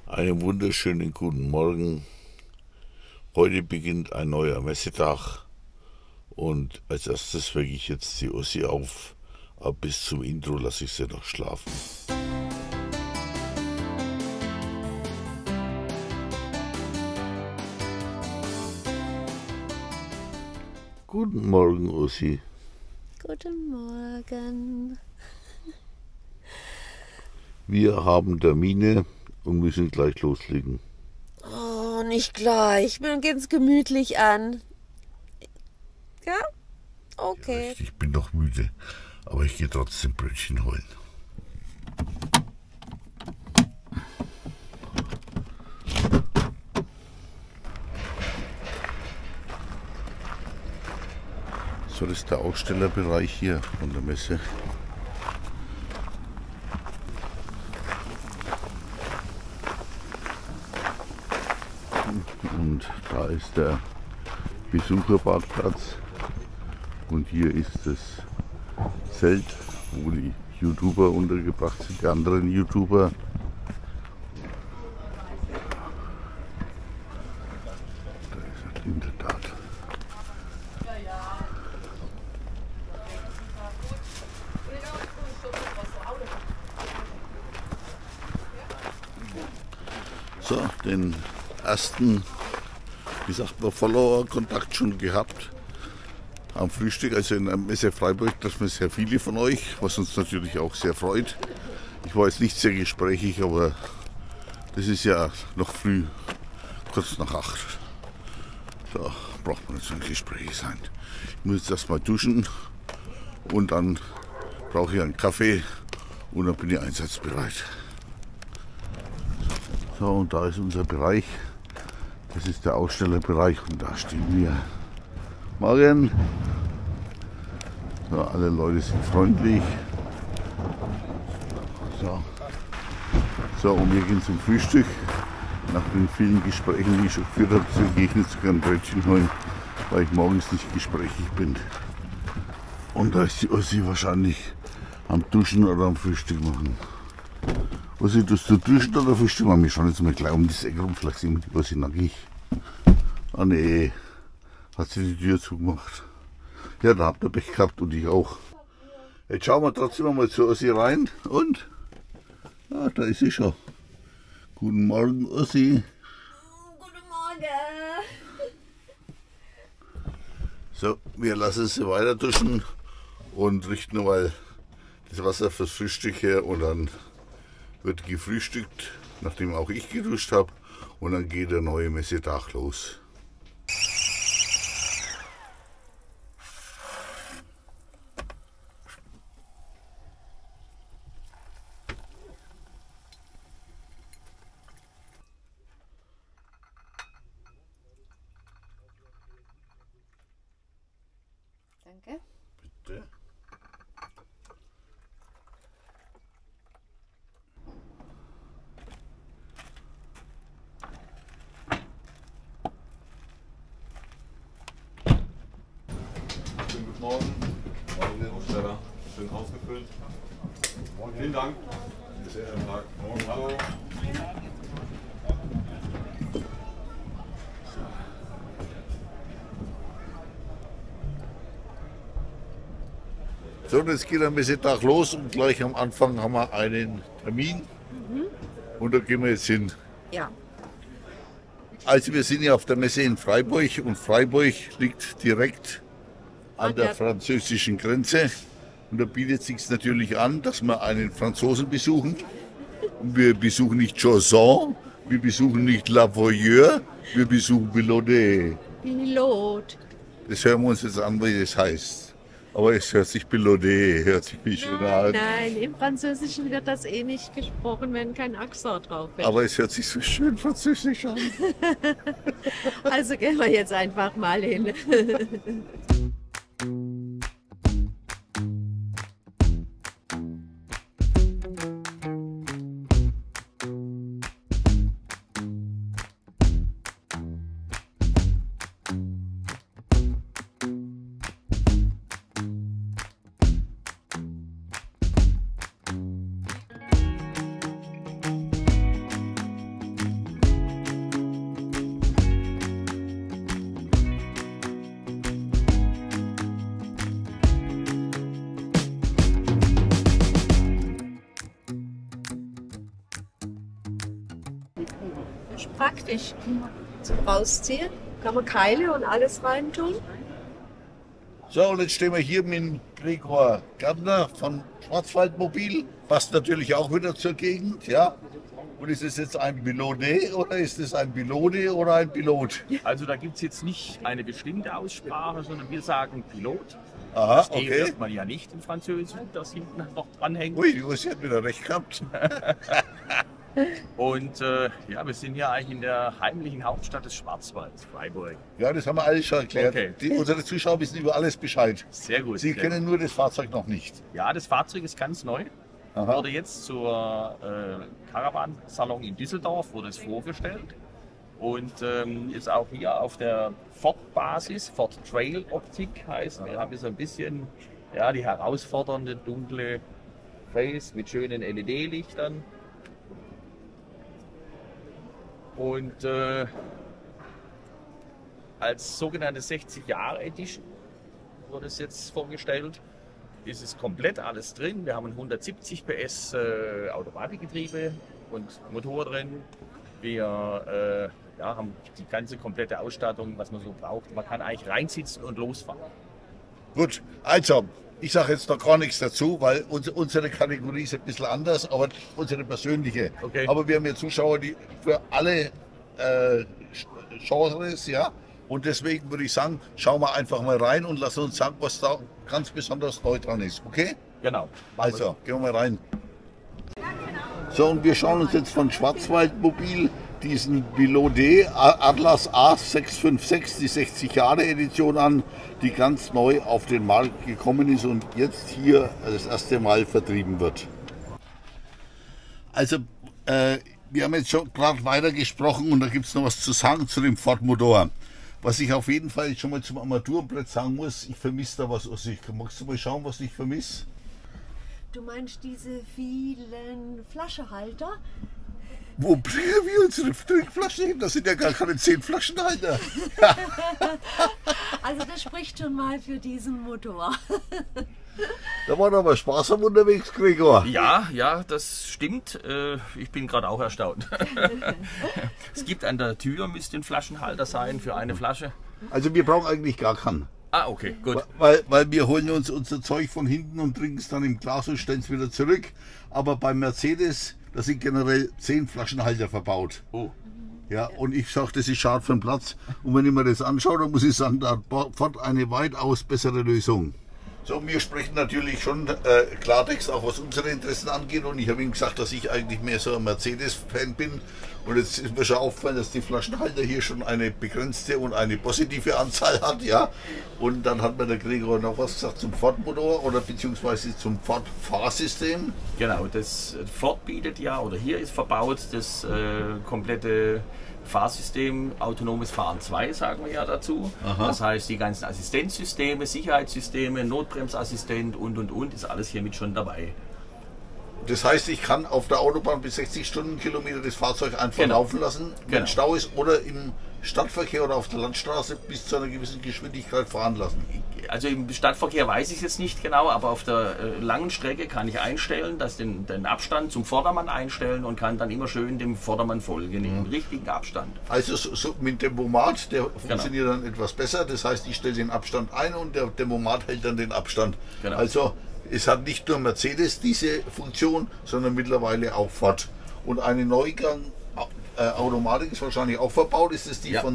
Einen wunderschönen guten Morgen. Heute beginnt ein neuer Messetag und als erstes wecke ich jetzt die Ossi auf. Aber bis zum Intro lasse ich sie noch schlafen. Guten Morgen, Ossi. Guten Morgen. Wir haben Termine und müssen gleich loslegen. Oh, nicht gleich. Wir gehen es gemütlich an. Ja? Okay. Ich bin doch müde, aber ich gehe trotzdem Brötchen holen. So, das ist der Ausstellerbereich hier von der Messe. Und da ist der Besucherparkplatz und hier ist das Zelt, wo die YouTuber untergebracht sind, die anderen YouTuber. Da ist es in der Tat. So, den ersten, wie sagt man, Follower-Kontakt schon gehabt am Frühstück, also in der Messe Freiburg treffen wir sehr viele von euch, was uns natürlich auch sehr freut. Ich war jetzt nicht sehr gesprächig, aber das ist ja noch früh, kurz nach 8. Da braucht man nicht so ein Gespräch sein. Ich muss jetzt erstmal duschen und dann brauche ich einen Kaffee und dann bin ich einsatzbereit. So, und da ist unser Bereich. Das ist der Ausstellerbereich und da stehen wir. Morgen. So, alle Leute sind freundlich. So, und wir gehen zum Frühstück. Nach den vielen Gesprächen, die ich schon geführt habe, gehe ich jetzt sogar ein Brötchen holen, weil ich morgens nicht gesprächig bin. Und da ist die Ossi wahrscheinlich am Duschen oder am Frühstück machen. Ossi, tust du duschen oder Frühstück machen? Wir schauen jetzt mal gleich um das Eck rum, vielleicht sehen wir die Ossi nackig. Ah nee, hat sie die Tür zugemacht. Ja, da habt ihr Pech gehabt und ich auch. Jetzt schauen wir trotzdem mal zu Ossi rein und ah, da ist sie schon. Guten Morgen, Ossi. Guten Morgen. So, wir lassen sie weiter duschen und richten mal das Wasser fürs Frühstück her und dann wird gefrühstückt, nachdem auch ich geduscht habe und dann geht der neue Messetag los. Danke. Bitte. Schönen guten Morgen. Morgen, Aussteller. Schön ausgefüllt. Vielen Dank. Schönen Tag. Morgen. Hallo. So, und jetzt geht der Messetag los und gleich am Anfang haben wir einen Termin und da gehen wir jetzt hin. Ja. Also wir sind ja auf der Messe in Freiburg und Freiburg liegt direkt an der französischen Grenze. Und da bietet es sich natürlich an, dass wir einen Franzosen besuchen. Und wir besuchen nicht Chausson, wir besuchen nicht La Voyeur, wir besuchen Bellaudet. Pilot. Das hören wir uns jetzt an, wie das heißt. Aber es hört sich Bellaudet, hört sich viel schöner an. Nein, im Französischen wird das eh nicht gesprochen, wenn kein Akzent drauf ist. Aber es hört sich so schön französisch an. Also gehen wir jetzt einfach mal hin. Ist praktisch zum Rausziehen. Kann man Keile und alles reintun. So, und jetzt stehen wir hier mit Gregor Gärtner von Schwarzwaldmobil. Passt natürlich auch wieder zur Gegend, ja. Und ist es jetzt ein Pilone oder ist es ein Pilone oder ein Pilot? Also da gibt es jetzt nicht eine bestimmte Aussprache, sondern wir sagen Pilot. Aha, Das E okay. hört man ja nicht im Französischen, das hinten noch dranhängt. Ui, sie hat wieder recht gehabt. Und ja, wir sind ja eigentlich in der heimlichen Hauptstadt des Schwarzwalds, Freiburg. Ja, das haben wir alles schon erklärt. Okay. Unsere Zuschauer wissen über alles Bescheid. Sehr gut. Sie sehr kennen nur das Fahrzeug noch nicht. gut. Ja, das Fahrzeug ist ganz neu. Aha. Wurde jetzt zur Caravan-Salon in Düsseldorf wurde es vorgestellt. Und ist auch hier auf der Ford-Basis, Ford Trail Optik heißt. Wir haben hier so ein bisschen ja, die herausfordernde dunkle Face mit schönen LED-Lichtern. Und als sogenannte 60 Jahre Edition wurde es jetzt vorgestellt. Es ist komplett alles drin. Wir haben ein 170 PS Automatikgetriebe und Motor drin. Wir ja, haben die ganze komplette Ausstattung, was man so braucht. Man kann eigentlich reinsitzen und losfahren. Gut, also, ich sage jetzt noch gar nichts dazu, weil unsere Kategorie ist ein bisschen anders, aber unsere persönliche. Okay. Aber wir haben ja Zuschauer, die für alle Genres, ja. Und deswegen würde ich sagen, schauen wir einfach mal rein und lassen uns sagen, was da ganz besonders neu dran ist. Okay? Genau. Also, gehen wir mal rein. So, und wir schauen uns jetzt von Schwarzwaldmobil diesen Pilot Atlas A656, die 60 Jahre Edition an, die ganz neu auf den Markt gekommen ist und jetzt hier das erste Mal vertrieben wird. Also, wir haben jetzt schon gerade weiter gesprochen und da gibt es noch was zu sagen zu dem Ford Motor. Was ich auf jeden Fall schon mal zum Armaturenbrett sagen muss, ich vermisse da was. Also magst du mal schauen, was ich vermisse? Du meinst diese vielen Flaschenhalter? Wo bringen wir unsere Trinkflaschen hin? Das sind ja gar keine 10 Flaschenhalter. Also das spricht schon mal für diesen Motor. Da war aber sparsam unterwegs, Gregor. Ja, ja, das stimmt. Ich bin gerade auch erstaunt. Es gibt an der Tür, müsste ein Flaschenhalter sein für eine Flasche. Also wir brauchen eigentlich gar keinen. Ah, okay, gut. Weil wir holen uns unser Zeug von hinten und trinken es dann im Glas und stellen es wieder zurück. Aber bei Mercedes, da sind generell 10 Flaschenhalter verbaut. Oh. Ja, und ich sage, das ist schade für den Platz. Und wenn ich mir das anschaue, dann muss ich sagen, da hat Ford eine weitaus bessere Lösung. So, wir sprechen natürlich schon Klartext, auch was unsere Interessen angeht. Und ich habe ihm gesagt, dass ich eigentlich mehr so ein Mercedes-Fan bin. Und jetzt ist mir schon aufgefallen, dass die Flaschenhalter hier schon eine begrenzte und eine positive Anzahl hat. Ja. Und dann hat mir der Gregor noch was gesagt zum Ford-Motor oder beziehungsweise zum Ford-Fahrsystem. Genau, das Ford bietet ja, oder hier ist verbaut, das komplette Fahrsystem, autonomes Fahren 2 sagen wir ja dazu. Aha. Das heißt, die ganzen Assistenzsysteme, Sicherheitssysteme, Notbremsassistent und ist alles hier mit schon dabei. Das heißt, ich kann auf der Autobahn bis 60 Stundenkilometer das Fahrzeug einfach Genau. laufen lassen, wenn Genau. Stau ist, oder im Stadtverkehr oder auf der Landstraße bis zu einer gewissen Geschwindigkeit fahren lassen. Also im Stadtverkehr weiß ich es jetzt nicht genau, aber auf der langen Strecke kann ich einstellen, dass den Abstand zum Vordermann einstellen und kann dann immer schön dem Vordermann folgen, im richtigen Abstand. Also so mit dem Tempomat, der funktioniert dann etwas besser. Das heißt, ich stelle den Abstand ein und der Tempomat hält dann den Abstand. Genau. Also es hat nicht nur Mercedes diese Funktion, sondern mittlerweile auch Ford. Und eine Neugang Automatik ist wahrscheinlich auch verbaut. Ist es die Ja. von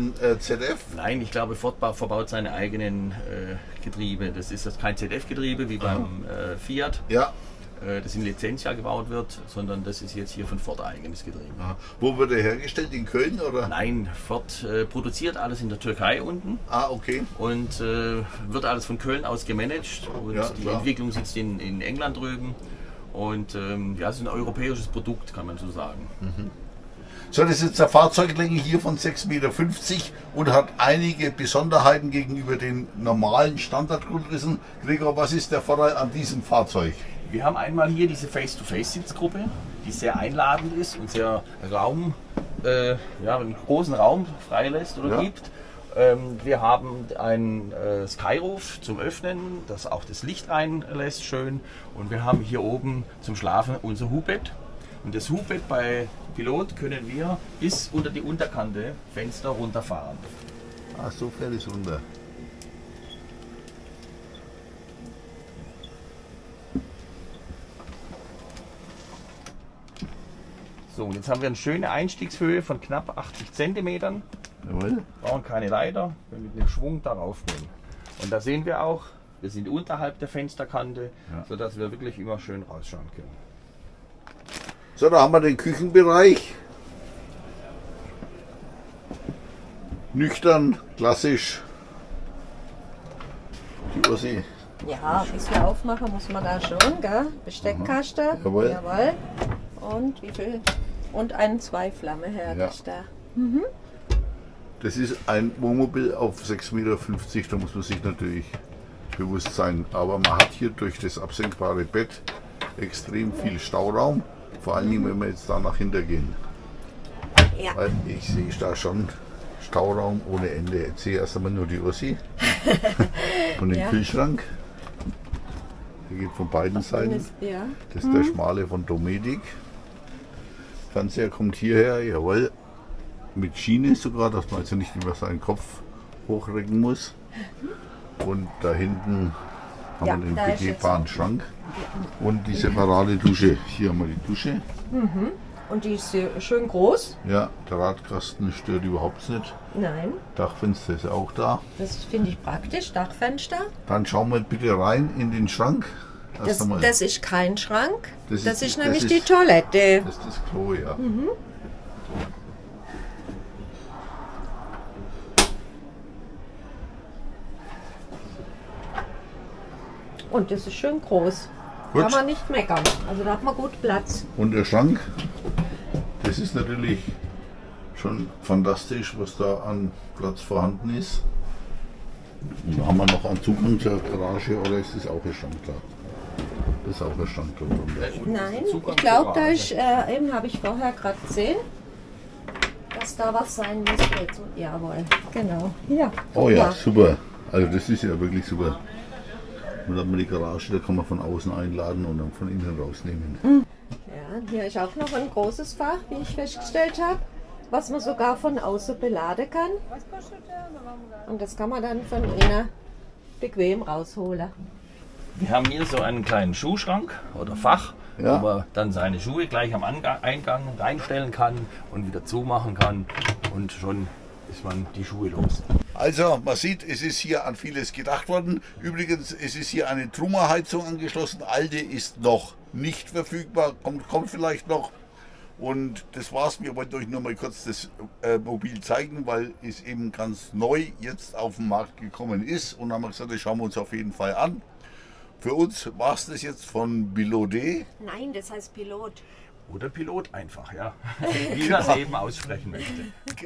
ZF? Nein, ich glaube, Ford verbaut seine eigenen Getriebe. Das ist das kein ZF-Getriebe wie beim Fiat, Ja. das in Lizenz ja gebaut wird, sondern das ist jetzt hier von Ford eigenes Getriebe. Wo wird er hergestellt? In Köln oder? Nein, Ford produziert alles in der Türkei unten Ah, okay. und wird alles von Köln aus gemanagt und Ja, die klar. Entwicklung sitzt in England drüben und ja, es ist ein europäisches Produkt, kann man so sagen. So, das ist jetzt eine Fahrzeuglänge hier von 6,50 Meter und hat einige Besonderheiten gegenüber den normalen Standardgrundrissen. Gregor, was ist der Vorteil an diesem Fahrzeug? Wir haben einmal hier diese Face-to-Face-Sitzgruppe, die sehr einladend ist und sehr einen großen Raum freilässt oder Ja. gibt. Wir haben ein Skyroof zum Öffnen, das auch das Licht reinlässt schön. Und wir haben hier oben zum Schlafen unser Hubbett. Und das Hubbett bei Pilot können wir bis unter die Unterkante Fenster runterfahren. Ah, so fährt es runter. So, und jetzt haben wir eine schöne Einstiegshöhe von knapp 80 cm. Jawohl. Brauchen keine Leiter, wir mit einem Schwung darauf gehen. Und da sehen wir auch, wir sind unterhalb der Fensterkante, Ja. sodass wir wirklich immer schön rausschauen können. So, da haben wir den Küchenbereich. Nüchtern, klassisch. Die Ursi. Ja, bis wir aufmachen, muss man da schon, gell? Besteckkasten. Jawohl. Jawohl. Und wie viel? Und ein Zwei-Flamme-Herd Ja. ist da. Das ist ein Wohnmobil auf 6,50 Meter, da muss man sich natürlich bewusst sein. Aber man hat hier durch das absenkbare Bett extrem viel Stauraum. Vor allen Dingen, wenn wir jetzt da nach hinten gehen. Ja. Weil ich sehe da schon Stauraum ohne Ende. Jetzt sehe ich erst einmal nur die Ursi und den Ja. Kühlschrank. Der geht von beiden Seiten. Ja. Das ist der schmale von Dometic. Fernseher kommt hierher, jawohl. Mit Schiene sogar, dass man also nicht über seinen Kopf hochrecken muss. Und da hinten haben Ja, wir den da ist jetzt begehbaren Schrank und die separate Dusche. Hier haben wir die Dusche. Und die ist schön groß. Ja, der Radkasten stört überhaupt nicht. Nein, Dachfenster ist auch da. das finde ich praktisch. Dachfenster. Dann schauen wir bitte rein in den Schrank. Erst Das, einmal. das ist kein Schrank. Das Das, ist- ist das nämlich ist- die Toilette. Das ist das Klo, ja. Und das ist schön groß. Gut. Kann man nicht meckern. Also da hat man gut Platz. Und der Schrank, das ist natürlich schon fantastisch, was da an Platz vorhanden ist. Und haben wir noch einen Zugang zur Garage oder ist das auch ein Schrank da? Das ist auch ein Schrank da drunter. Nein, ich glaube, da ist, eben habe ich vorher gerade gesehen, dass da was sein müsste. Jetzt. Jawohl, genau. Ja, Oh ja, guck mal. super. Also das ist ja wirklich super. Und dann hat man die Garage, da kann man von außen einladen und dann von innen rausnehmen. Ja, hier ist auch noch ein großes Fach, wie ich festgestellt habe, was man sogar von außen beladen kann. Und das kann man dann von innen bequem rausholen. Wir haben hier so einen kleinen Schuhschrank oder Fach, Ja. wo man dann seine Schuhe gleich am Eingang reinstellen kann und wieder zumachen kann und schon ist man die Schuhe los. Also man sieht, es ist hier an vieles gedacht worden. Übrigens, es ist hier eine Trummerheizung angeschlossen. Alte ist noch nicht verfügbar, kommt vielleicht noch. Und das war's. Wir wollten euch nur mal kurz das Mobil zeigen, weil es eben ganz neu jetzt auf den Markt gekommen ist. Und haben wir gesagt, das schauen wir uns auf jeden Fall an. Für uns war es das jetzt von Bilodet. Nein, das heißt Pilot. Oder Pilot einfach, ja. Wie man es eben aussprechen möchte.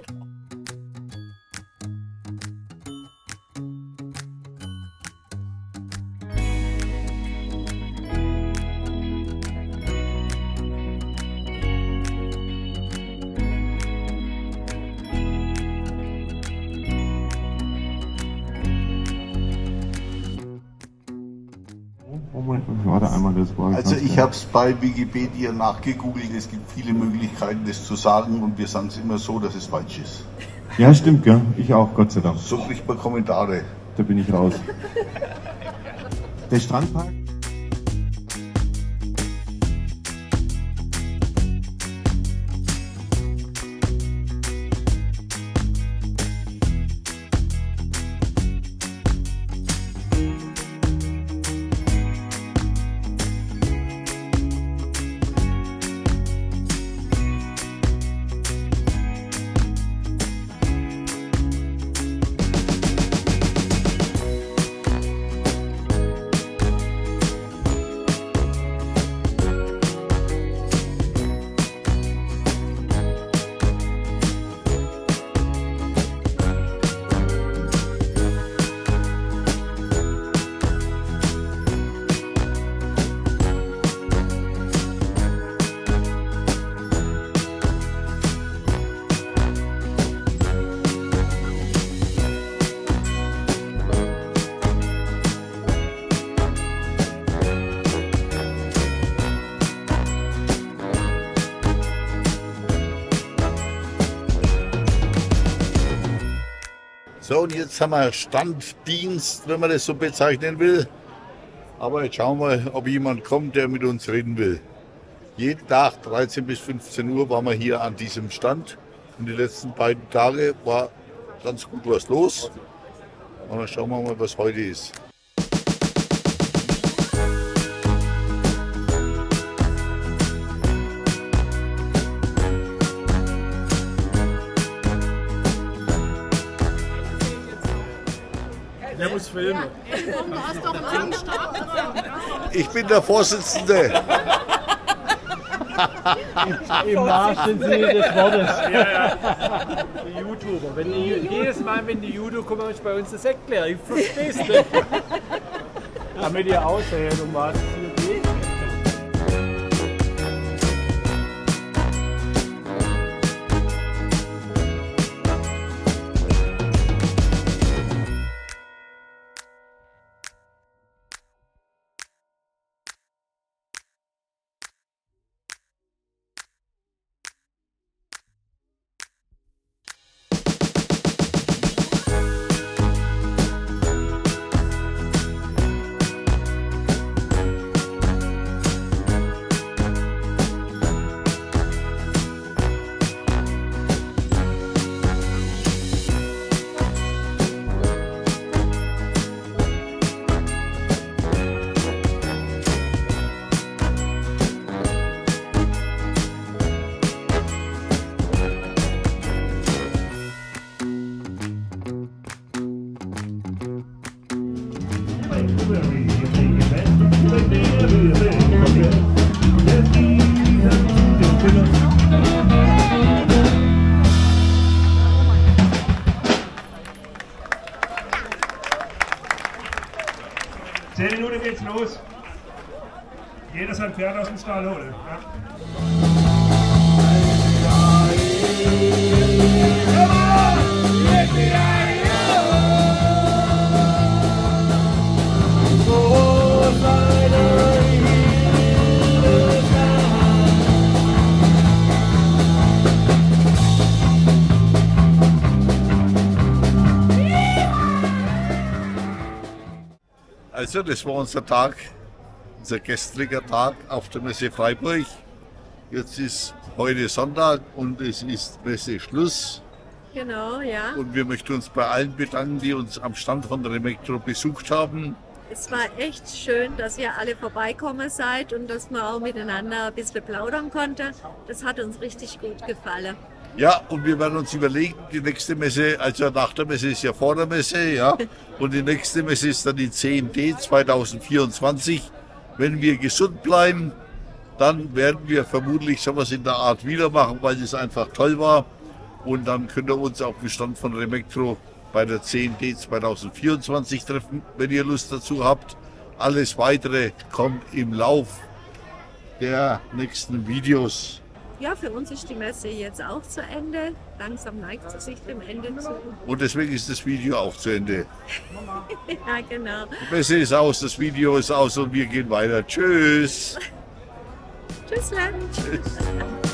Moment, warte einmal, das war Also ich habe es bei Wikipedia nachgegoogelt. Es gibt viele Möglichkeiten, das zu sagen. Und wir sagen es immer so, dass es falsch ist. Ja, stimmt, gell? Ich auch, Gott sei Dank. So kriegt man Kommentare. Da bin ich raus. Der Strandpark? So, und jetzt haben wir Standdienst, wenn man das so bezeichnen will. Aber jetzt schauen wir, ob jemand kommt, der mit uns reden will. Jeden Tag 13 bis 15 Uhr waren wir hier an diesem Stand. Und die letzten beiden Tage war ganz gut was los. Und dann schauen wir mal, was heute ist. Der muss filmen. Ich bin der Vorsitzende. Im wahrsten Sinne des Wortes. Ja. Die YouTuber. Jedes Mal, wenn die YouTuber kommen, ist bei uns das erklärt. Ich verstehe es nicht. Damit ihr aussehen, um was es hier geht. Zehn Minuten geht's los. Jeder sein Pferd aus dem Stall holen. Ja. Also das war unser Tag, unser gestriger Tag auf der Messe Freiburg. Jetzt ist heute Sonntag und es ist Messeschluss. Genau, ja. Und wir möchten uns bei allen bedanken, die uns am Stand von Remektro besucht haben. Es war echt schön, dass ihr alle vorbeikommen seid und dass man auch miteinander ein bisschen plaudern konnte. Das hat uns richtig gut gefallen. Ja, und wir werden uns überlegen, die nächste Messe, also nach der Messe ist ja vor der Messe, ja. Und die nächste Messe ist dann die CND 2024. Wenn wir gesund bleiben, dann werden wir vermutlich sowas in der Art wieder machen, weil es einfach toll war. Und dann könnt ihr uns auf dem Stand von Remektro bei der CND 2024 treffen, wenn ihr Lust dazu habt. Alles Weitere kommt im Lauf der nächsten Videos. Ja, für uns ist die Messe jetzt auch zu Ende. Langsam neigt sie sich dem Ende zu. Und deswegen ist das Video auch zu Ende. Ja, genau. Die Messe ist aus, das Video ist aus und wir gehen weiter. Tschüss. Tschüss, Land. Tschüss.